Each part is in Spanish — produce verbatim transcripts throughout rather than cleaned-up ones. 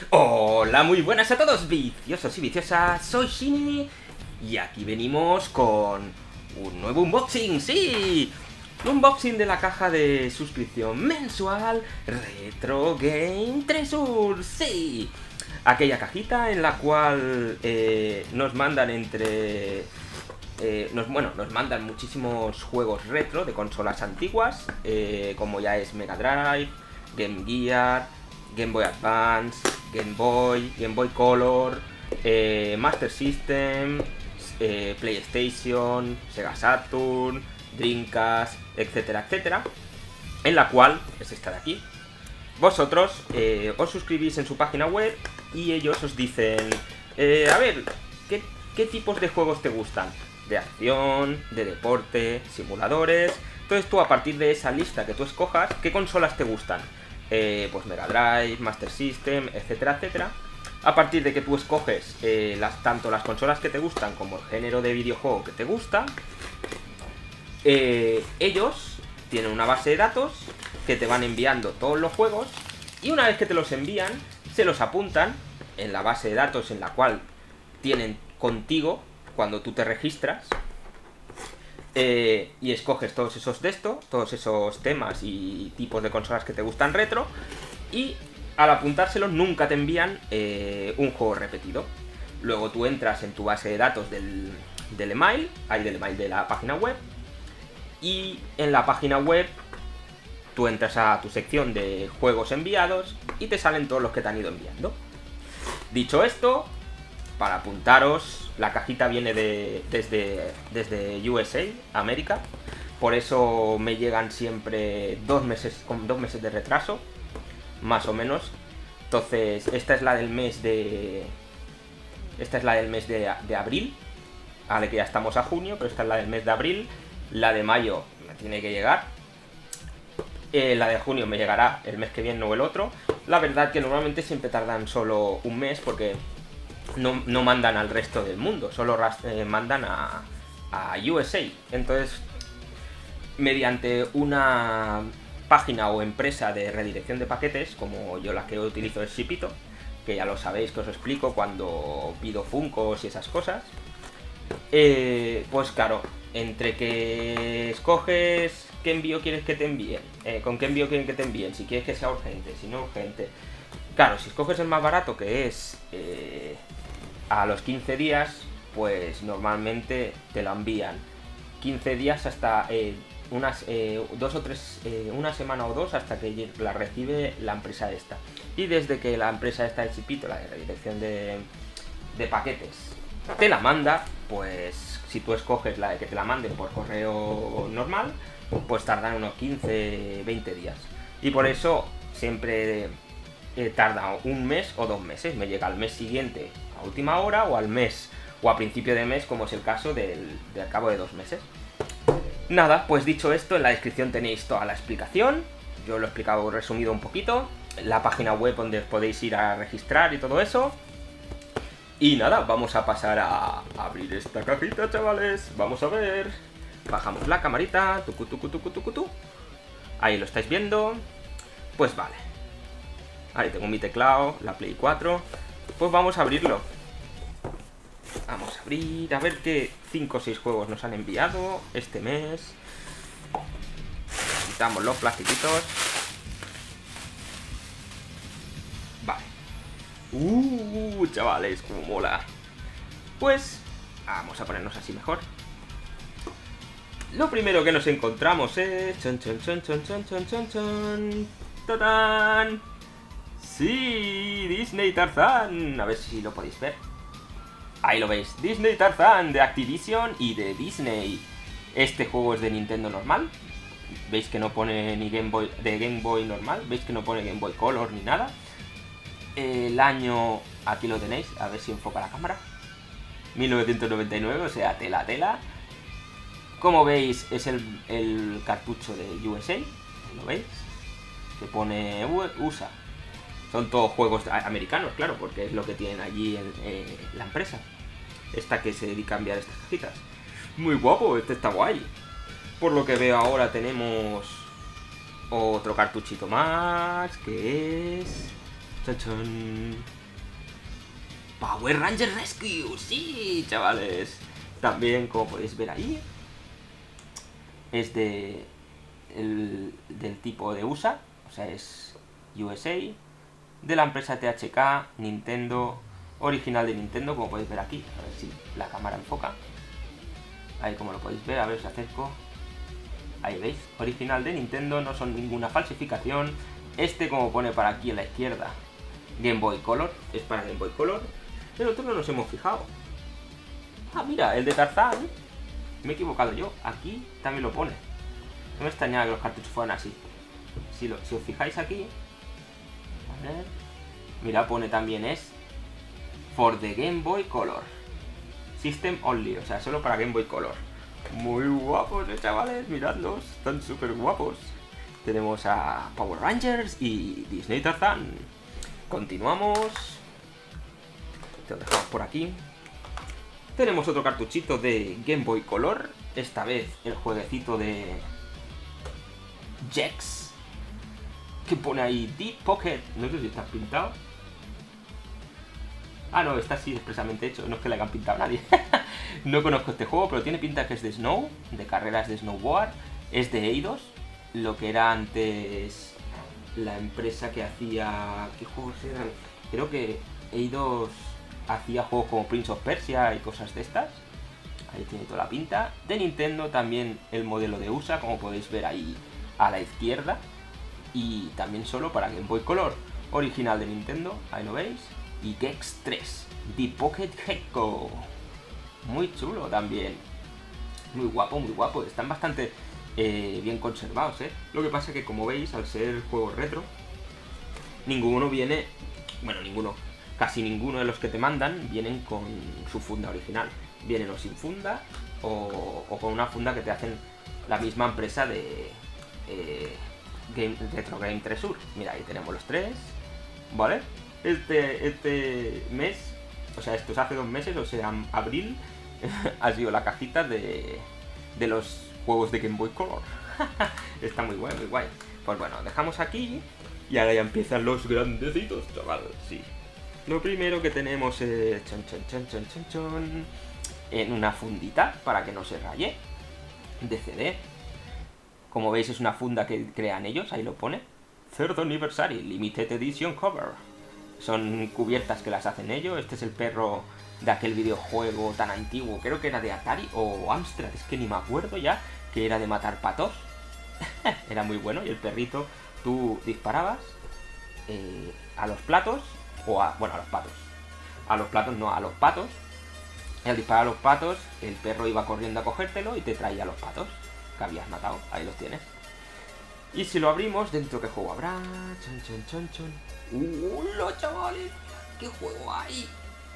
Hola, muy buenas a todos, viciosos y viciosas, soy Shini y aquí venimos con un nuevo unboxing, sí, un unboxing de la caja de suscripción mensual Retro Game Treasure, sí, aquella cajita en la cual eh, nos mandan entre... Eh, nos, bueno, nos mandan muchísimos juegos retro de consolas antiguas, eh, como ya es Mega Drive, Game Gear, Game Boy Advance, Game Boy, Game Boy Color, eh, Master System, eh, PlayStation, Sega Saturn, Dreamcast, etcétera, etcétera, en la cual es esta de aquí. Vosotros eh, os suscribís en su página web y ellos os dicen, eh, a ver, ¿qué, ¿qué tipos de juegos te gustan? De acción, de deporte, simuladores. Entonces tú, a partir de esa lista que tú escojas, ¿qué consolas te gustan? Eh, pues Mega Drive, Master System, etcétera, etcétera. A partir de que tú escoges eh, las, tanto las consolas que te gustan como el género de videojuego que te gusta, eh, ellos tienen una base de datos que te van enviando todos los juegos, y una vez que te los envían, se los apuntan en la base de datos en la cual tienen contigo cuando tú te registras, eh, y escoges todos esos de esto, todos esos temas y tipos de consolas que te gustan retro, y al apuntárselos nunca te envían eh, un juego repetido. Luego tú entras en tu base de datos del, del email, hay del email de la página web, y en la página web tú entras a tu sección de juegos enviados y te salen todos los que te han ido enviando. Dicho esto, para apuntaros, la cajita viene de, desde, desde U S A, América, por eso me llegan siempre dos meses, con dos meses de retraso, más o menos. Entonces, esta es la del mes de... Esta es la del mes de, de abril, vale, que ya estamos a junio, pero esta es la del mes de abril. La de mayo me tiene que llegar. Eh, la de junio me llegará el mes que viene o el otro. La verdad que normalmente siempre tardan solo un mes porque no, no mandan al resto del mundo, solo eh, mandan a, a U S A. Entonces, mediante una página o empresa de redirección de paquetes, como yo la que utilizo es Shipito, que ya lo sabéis, que os explico cuando pido Funkos y esas cosas, eh, pues claro, entre que escoges qué envío quieres que te envíen, eh, con qué envío quieren que te envíen, si quieres que sea urgente, si no urgente. Claro, si escoges el más barato, que es eh, a los quince días, pues normalmente te lo envían quince días hasta eh, unas eh, dos o tres, eh, una semana o dos, hasta que la recibe la empresa esta. Y desde que la empresa esta de Chipito, la de redirección de, de paquetes, te la manda, pues si tú escoges la de que te la manden por correo normal, pues tardan unos quince, veinte días. Y por eso siempre eh, tarda un mes o dos meses. Me llega al mes siguiente a última hora, o al mes o a principio de mes, como es el caso del, del cabo de dos meses. Nada, pues dicho esto, en la descripción tenéis toda la explicación. Yo lo he explicado resumido un poquito, la página web donde podéis ir a registrar y todo eso. Y nada, vamos a pasar a abrir esta cajita, chavales. Vamos a ver. Bajamos la camarita. Tucu, tucu, tucu, tucu, tucu. Ahí lo estáis viendo. Pues vale. Ahí tengo mi teclado, la Play cuatro. Pues vamos a abrirlo. Vamos a abrir, a ver qué cinco o seis juegos nos han enviado este mes. Quitamos los plastiquitos. Vale. Uh, chavales, como mola. Pues vamos a ponernos así mejor. Lo primero que nos encontramos es... Chon, chon, chon, chon, chon, chon, chon, chon. ¡Tatán! ¡Sí! Disney Tarzán. A ver si lo podéis ver. Ahí lo veis. Disney Tarzán de Activision y de Disney. Este juego es de Nintendo normal. Veis que no pone ni Game Boy, de Game Boy normal. Veis que no pone Game Boy Color ni nada. El año, aquí lo tenéis, a ver si enfoca la cámara. mil novecientos noventa y nueve, o sea, tela, tela. Como veis, es el, el cartucho de U S A, ¿lo veis? Que pone U S A. Son todos juegos americanos, claro, porque es lo que tienen allí en eh, la empresa esta que se dedica a enviar estas cajitas. Muy guapo, este está guay. Por lo que veo ahora tenemos otro cartuchito más, que es ¡Chachón! Power Rangers Rescue, sí, chavales. También, como podéis ver ahí, es de el, del tipo de U S A, o sea, es U S A, de la empresa T H K, Nintendo, original de Nintendo, como podéis ver aquí. A ver si la cámara enfoca. Ahí, como lo podéis ver, a ver si acerco. Ahí veis, original de Nintendo, no son ninguna falsificación. Este, como pone para aquí a la izquierda, Game Boy Color, es para Game Boy Color. El otro no nos hemos fijado. Ah, mira, el de Tarzán. Me he equivocado yo. Aquí también lo pone. No me extrañaba que los cartuchos fueran así. Si, lo, si os fijáis aquí, a ver, mira, pone también es For the Game Boy Color System Only, o sea, solo para Game Boy Color. Muy guapos, eh, chavales, miradlos, están súper guapos. Tenemos a Power Rangers y Disney Tarzán. Continuamos. Te lo dejamos por aquí. Tenemos otro cartuchito de Game Boy Color. Esta vez el jueguecito de Jax, que pone ahí Deep Pocket. No sé si está pintado. Ah, no, está así expresamente hecho. No es que le hayan pintado a nadie. No conozco este juego, pero tiene pinta que es de Snow, de carreras de snowboard. Es de Eidos, lo que era antes la empresa que hacía... ¿Qué juegos eran? Creo que Eidos hacía juegos como Prince of Persia y cosas de estas. Ahí tiene toda la pinta. De Nintendo también el modelo de U S A, como podéis ver ahí a la izquierda. Y también solo para Game Boy Color. Original de Nintendo, ahí lo veis. Y Gex tres, The Pocket Gecko. Muy chulo también. Muy guapo, muy guapo. Están bastante eh, bien conservados, ¿eh? Lo que pasa es que, como veis, al ser juegos retro, ninguno viene... Bueno, ninguno. Casi ninguno de los que te mandan vienen con su funda original. Vienen o sin funda o, o con una funda que te hacen la misma empresa de eh, Game, Retro Game tres Sur. Mira, ahí tenemos los tres, ¿vale? Este, este mes, o sea, esto es hace dos meses, o sea, abril, ha sido la cajita de, de los juegos de Game Boy Color. Está muy guay, muy guay. Pues bueno, dejamos aquí y ahora ya empiezan los grandecitos, chaval, sí. Lo primero que tenemos es chon, chon, chon, chon, chon, chon, en una fundita para que no se raye, de C D. Como veis, es una funda que crean ellos, ahí lo pone. Third Anniversary Limited Edition Cover. Son cubiertas que las hacen ellos. Este es el perro de aquel videojuego tan antiguo, creo que era de Atari o Amstrad, es que ni me acuerdo ya, que era de matar patos. Era muy bueno, y el perrito, tú disparabas eh, a los platos, o a, bueno, a los patos. A los platos no, a los patos. Y al disparar a los patos, el perro iba corriendo a cogértelo y te traía los patos que habías matado. Ahí los tienes. Y si lo abrimos, ¿dentro qué juego habrá? Chon, chon, chon, chon. ¡Hola, chavales! ¿Qué juego hay?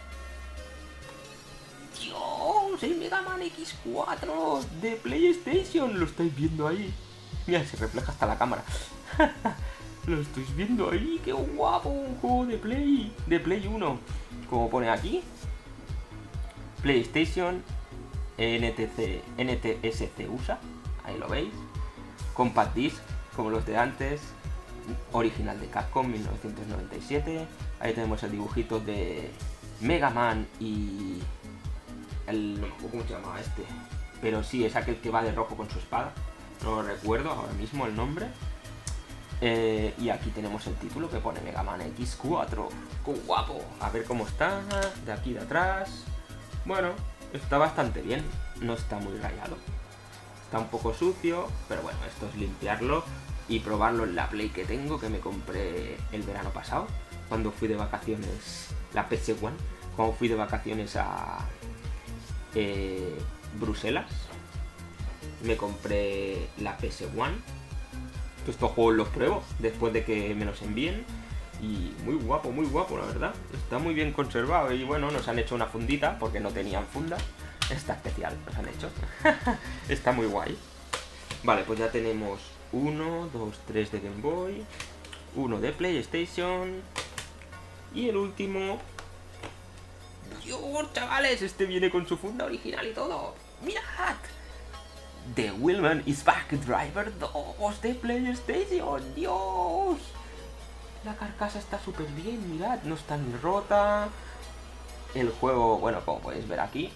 ¡Dios! El Mega Man X cuatro de PlayStation. Lo estáis viendo ahí. Mira, se refleja hasta la cámara. Lo estáis viendo ahí. ¡Qué guapo! Un juego de Play. De Play uno. Como pone aquí. PlayStation N T C, N T S C U S A. Ahí lo veis. Compact Disc, como los de antes. Original de Capcom, mil novecientos noventa y siete. Ahí tenemos el dibujito de Mega Man y... el... ¿cómo se llamaba este? Pero sí, es aquel que va de rojo con su espada. No lo recuerdo ahora mismo el nombre. Eh, y aquí tenemos el título que pone Mega Man X cuatro. ¡Qué guapo! A ver cómo está, de aquí de atrás. Bueno, está bastante bien. No está muy rayado. Está un poco sucio, pero bueno, esto es limpiarlo y probarlo en la Play que tengo, que me compré el verano pasado, cuando fui de vacaciones, la P S uno, cuando fui de vacaciones a eh, Bruselas, me compré la P S uno. Estos juegos los pruebo después de que me los envíen y muy guapo, muy guapo, la verdad. Está muy bien conservado y bueno, nos han hecho una fundita porque no tenían funda. Está especial, nos han hecho. Está muy guay. Vale, pues ya tenemos uno, dos, tres de Game Boy, uno de PlayStation y el último... ¡Dios, chavales! Este viene con su funda original y todo. ¡Mirad! The Wheelman is Back Driver dos de PlayStation. ¡Dios! La carcasa está súper bien, mirad, no está ni rota. El juego, bueno, como podéis ver aquí,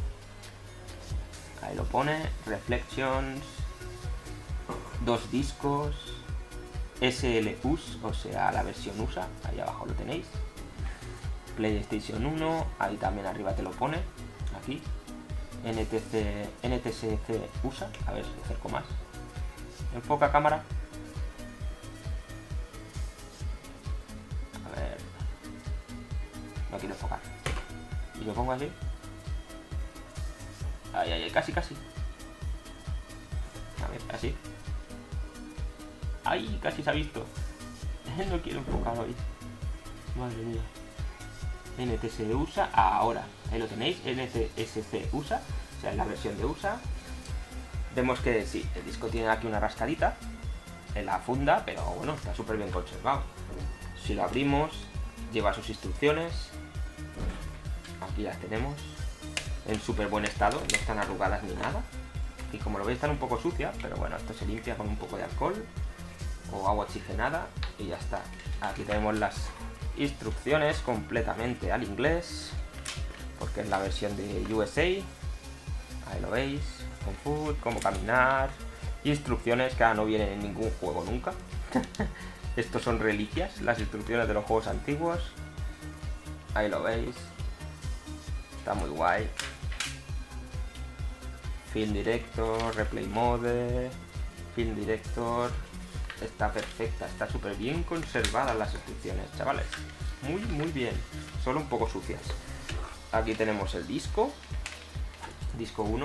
ahí lo pone, Reflections, dos discos, S L U S, o sea, la versión U S A, ahí abajo lo tenéis. PlayStation uno, ahí también arriba te lo pone, aquí. N T C, N T S C U S A, a ver si acerco más. Enfoca cámara. A ver. No quiero enfocar. Y lo pongo así. Ay, ay, ay, casi, casi. A ver, así. Ay, casi se ha visto. No quiero enfocar hoy. Madre mía. N T S C U S A, ahora. Ahí lo tenéis, N T S C U S A. O sea, es la versión de U S A. Vemos que sí, el disco tiene aquí una rascadita en la funda, pero bueno, está súper bien conservado. Si lo abrimos, lleva sus instrucciones. Aquí las tenemos. En súper buen estado, no están arrugadas ni nada. Y como lo veis están un poco sucias, pero bueno, esto se limpia con un poco de alcohol o agua oxigenada y ya está. Aquí tenemos las instrucciones completamente al inglés, porque es la versión de U S A. Ahí lo veis, con food, cómo caminar, instrucciones que ahora no vienen en ningún juego nunca. Estos son reliquias, las instrucciones de los juegos antiguos. Ahí lo veis, está muy guay. Film Director, Replay Mode, Film Director, está perfecta, está súper bien conservadas las instrucciones, chavales. Muy, muy bien, solo un poco sucias. Aquí tenemos el disco, disco uno.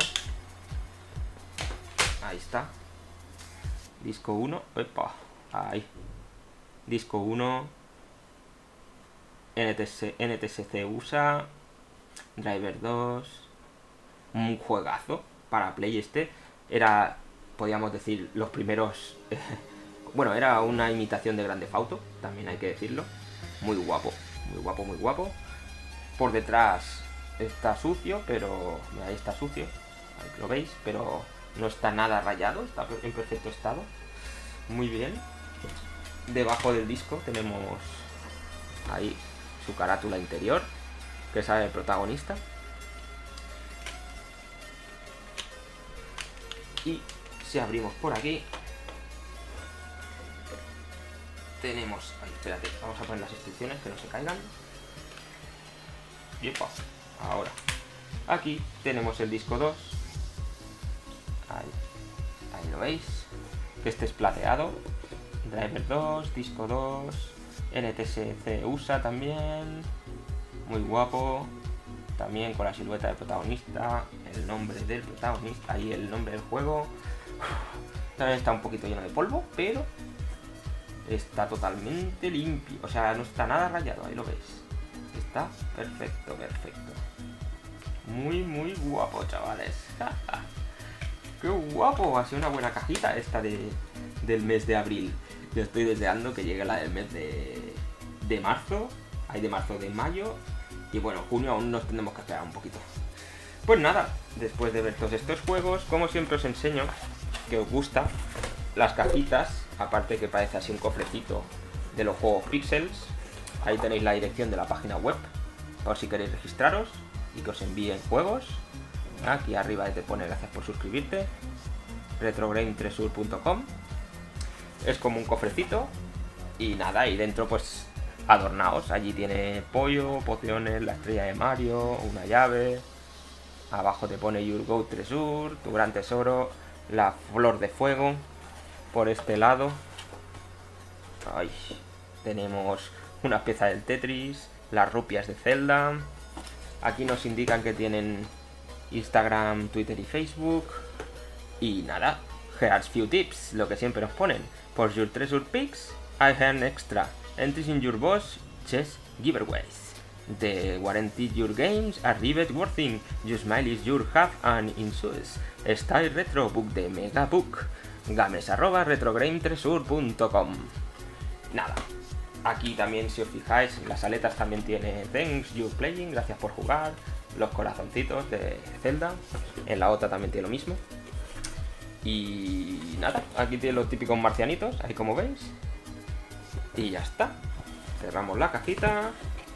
Ahí está. Disco uno, epa, ahí. Disco uno, N T S C U S A, Driver dos, un juegazo para Play este. Era, podríamos decir, los primeros... bueno, era una imitación de Grand Theft Auto, también hay que decirlo. Muy guapo, muy guapo, muy guapo. Por detrás está sucio, pero... ahí está sucio, ahí lo veis, pero no está nada rayado, está en perfecto estado. Muy bien. Debajo del disco tenemos ahí su carátula interior, que sale el protagonista. Y si abrimos por aquí, tenemos... Ay, espérate, vamos a poner las instrucciones que no se caigan. Y opa, ahora. Aquí tenemos el disco dos. Ahí, ahí lo veis. Que este es plateado. Driver dos, disco dos, N T S C U S A también. Muy guapo. También con la silueta del protagonista, el nombre del protagonista, ahí el nombre del juego. También está un poquito lleno de polvo, pero está totalmente limpio. O sea, no está nada rayado, ahí lo veis. Está perfecto, perfecto. Muy, muy guapo, chavales. ¡Qué guapo! Ha sido una buena cajita esta de, del mes de abril. Yo estoy deseando que llegue la del mes de, de marzo. Hay de marzo, de mayo. Y bueno, junio aún nos tendremos que esperar un poquito. Pues nada, después de ver todos estos juegos, como siempre os enseño que os gusta las cajitas. Aparte que parece así un cofrecito de los juegos Pixels. Ahí tenéis la dirección de la página web, por si queréis registraros y que os envíen juegos. Aquí arriba te pone gracias por suscribirte. retrogame tres sur punto com. Es como un cofrecito. Y nada, y dentro pues adornaos. Allí tiene pollo, pociones, la estrella de Mario, una llave. Abajo te pone Your Go Treasure, tu gran tesoro, la flor de fuego. Por este lado, ay, tenemos una pieza del Tetris, las rupias de Zelda. Aquí nos indican que tienen Instagram, Twitter y Facebook. Y nada, here's few tips, lo que siempre nos ponen. For your treasure picks, I have extra entries in your boss chess giveaways. The guarantee your games are rivet worthing. Your smile is your half and insues. Style retro book de mega book. Games arroba retrograme tres sur punto com. Nada. Aquí también, si os fijáis, las aletas también tiene Thanks you playing, gracias por jugar. Los corazoncitos de Zelda. En la otra también tiene lo mismo. Y nada, aquí tiene los típicos marcianitos, ahí como veis. Y ya está. Cerramos la cajita.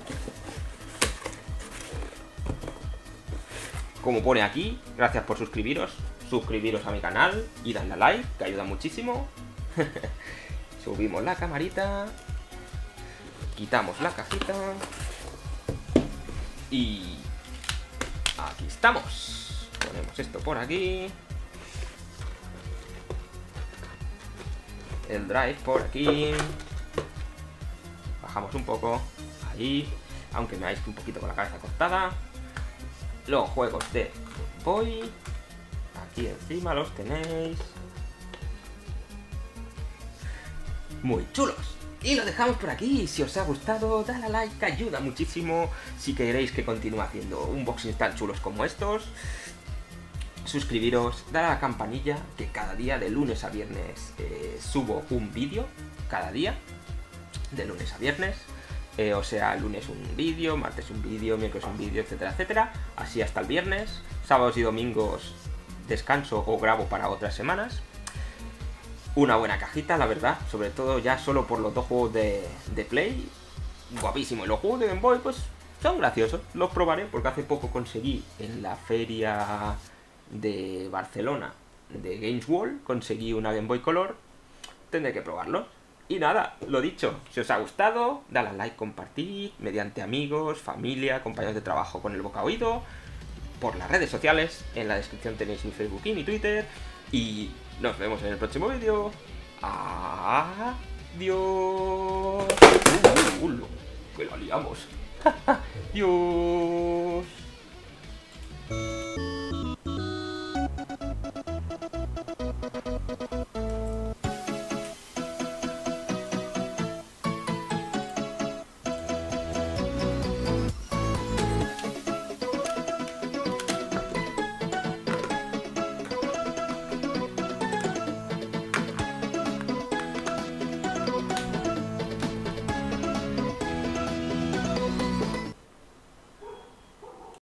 Como pone aquí, gracias por suscribiros. Suscribiros a mi canal y dadle a like, que ayuda muchísimo. Subimos la camarita. Quitamos la cajita. Y aquí estamos. Ponemos esto por aquí. El drive por aquí. Bajamos un poco. Ahí. Aunque me hagáis un poquito con la cabeza cortada. Los juegos de Game Boy. Aquí encima los tenéis. Muy chulos. Y lo dejamos por aquí. Si os ha gustado, dale a like, que ayuda muchísimo. Si queréis que continúe haciendo unboxings tan chulos como estos, suscribiros, dale a la campanilla, que cada día, de lunes a viernes, eh, subo un vídeo. Cada día, de lunes a viernes. Eh, o sea, lunes un vídeo, martes un vídeo, miércoles un vídeo, etcétera, etcétera. Así hasta el viernes. Sábados y domingos descanso o grabo para otras semanas. Una buena cajita, la verdad. Sobre todo ya solo por los dos juegos de, de Play. Guapísimo. Y los juegos de Game Boy, pues, son graciosos. Los probaré porque hace poco conseguí en la feria de Barcelona de Games World. Conseguí una Game Boy Color. Tendré que probarlos. Y nada, lo dicho, si os ha gustado, dale a like, compartid, mediante amigos, familia, compañeros de trabajo con el boca oído, por las redes sociales, en la descripción tenéis mi Facebook y mi Twitter, y nos vemos en el próximo vídeo. Adiós. Uh, uh, que la liamos. Adiós.